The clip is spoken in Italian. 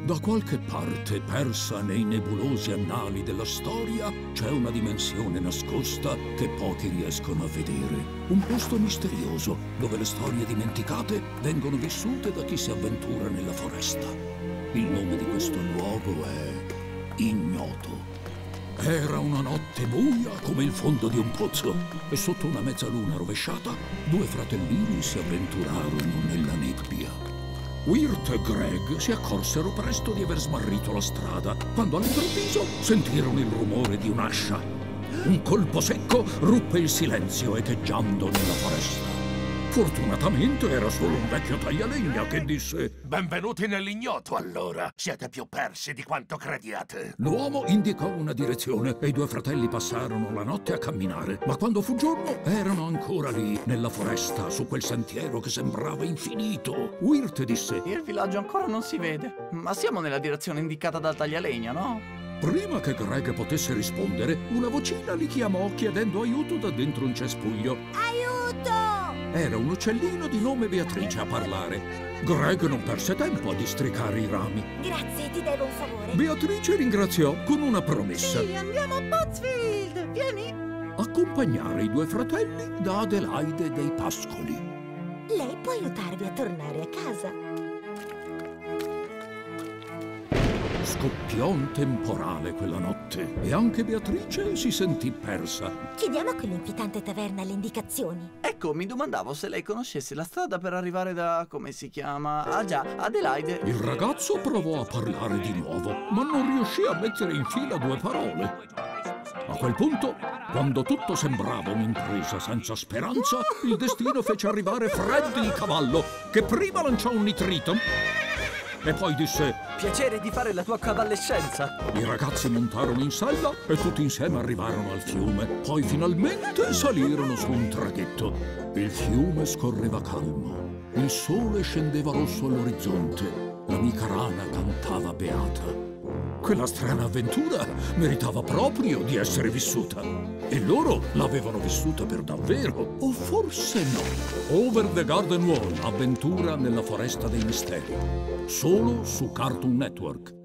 Da qualche parte, persa nei nebulosi annali della storia, c'è una dimensione nascosta che pochi riescono a vedere. Un posto misterioso, dove le storie dimenticate vengono vissute da chi si avventura nella foresta. Il nome di questo luogo è Ignoto. Era una notte buia come il fondo di un pozzo e sotto una mezzaluna rovesciata, due fratellini si avventurarono nella nebbia. Wirt e Greg si accorsero presto di aver smarrito la strada, quando all'improvviso sentirono il rumore di un'ascia. Un colpo secco ruppe il silenzio echeggiando nella foresta. Fortunatamente era solo un vecchio taglialegna che disse: Benvenuti nell'ignoto, allora. Siete più persi di quanto crediate. L'uomo indicò una direzione e i due fratelli passarono la notte a camminare, ma quando fu giorno erano ancora lì, nella foresta, su quel sentiero che sembrava infinito. Wirt disse: Il villaggio ancora non si vede, ma siamo nella direzione indicata dal taglialegna, no? Prima che Greg potesse rispondere, una vocina li chiamò chiedendo aiuto da dentro un cespuglio. Aiuto! Era un uccellino di nome Beatrice a parlare. Greg non perse tempo a districare i rami. Grazie, ti devo un favore. Beatrice ringraziò con una promessa: Sì, andiamo a Pottsfield! Vieni! accompagnare i due fratelli da Adelaide dei Pascoli. Lei può aiutarvi a tornare a casa. Scoppiò un temporale quella notte e anche Beatrice si sentì persa. Chiediamo a quell'inquietante taverna le indicazioni. Ecco, mi domandavo se lei conoscesse la strada per arrivare da... come si chiama? Ah già, Adelaide. Il ragazzo provò a parlare di nuovo, ma non riuscì a mettere in fila due parole. A quel punto, quando tutto sembrava un'impresa senza speranza, il destino fece arrivare Fred il cavallo, che prima lanciò un nitrito e poi disse: Piacere di fare la tua cavalescenza. I ragazzi montarono in sella e tutti insieme arrivarono al fiume. Poi finalmente salirono su un traghetto. Il fiume scorreva calmo. Il sole scendeva rosso all'orizzonte. L'amica rana cantava beata. Quella strana avventura meritava proprio di essere vissuta. E loro l'avevano vissuta per davvero. O forse no. Over the Garden Wall, avventura nella foresta dei misteri. Solo su Cartoon Network.